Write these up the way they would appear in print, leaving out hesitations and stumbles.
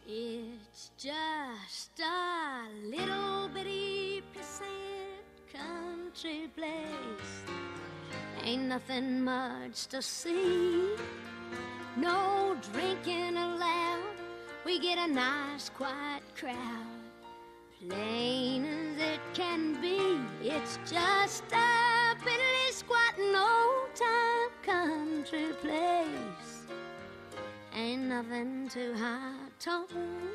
It's just a little bitty pleasant country place. Ain't nothing much to see. No drinking allowed. We get a nice quiet crowd. Plain as it can be. It's just a piddly squatting old-time country place. Ain't nothing too high tone.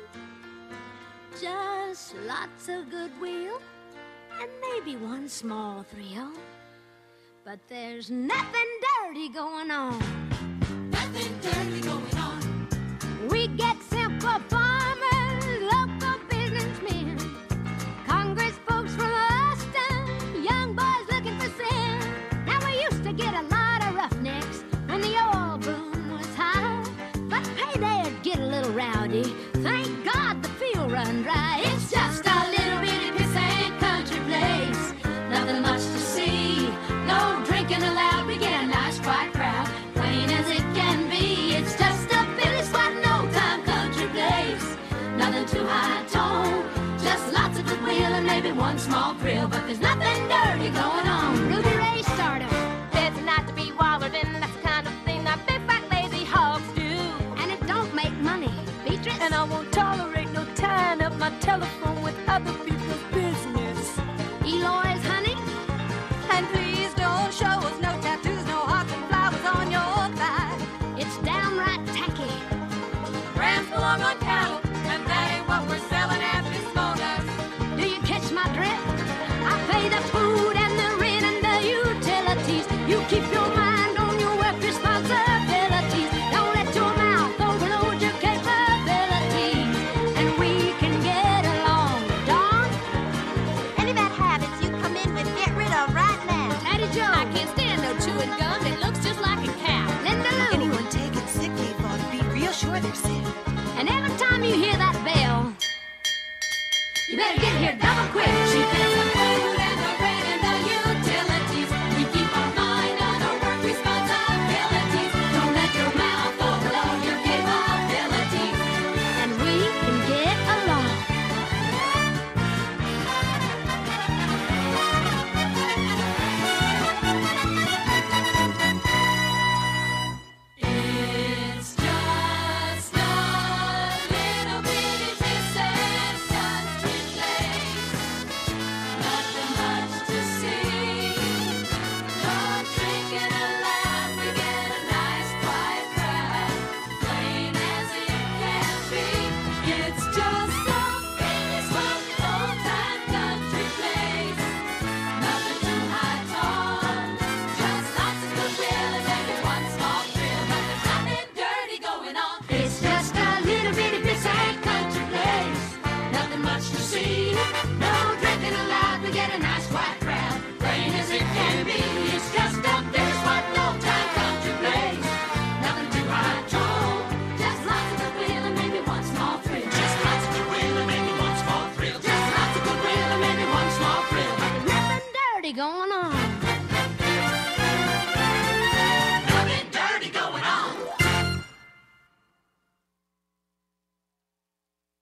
Just lots of goodwill and maybe one small thrill. But there's nothing dirty going on. Nothing dirty going on. We get simple farmers, local businessmen, Congress folks from Austin, young boys looking for sin. Now we used to get a lot of roughnecks when the oil boom was high, but payday'd get a little rowdy. Thank God the field run dry. It's just a little bitty pissant country place. Nothing much to see. No drinking allowed. We get a nice quiet crowd. Plain as it can be. It's just a Billy Squatting old-time country place. Nothing too high tone. Just lots of goodwill and maybe one small thrill. But there's nothing dirty going on. Ruby Ray starter. There's not to be wallered in. That's the kind of thing that big fat lazy hogs do. And it don't make money. Beatrice? And I won't tolerate no tying up my telephone with other people's business. Eloy's honey? And please don't show us no tattoos, no hearts and flowers on your thigh. It's downright tacky. Brands belong on cattle, and that ain't what we're selling at this moment. Do you catch my drift? I pay the food and the rent and the utilities. You keep your mind on your work responsibilities. Don't let your mouth overload your capabilities. And we can get along. Dawn? Any bad habits you come in with, get rid of right now. Addie Joe? I can't stand no chewing gum. It looks just like a cow. Linda Lou? Anyone taking sick leave ought to be real sure they're sick. And every time you hear that bell, you better get here double quick.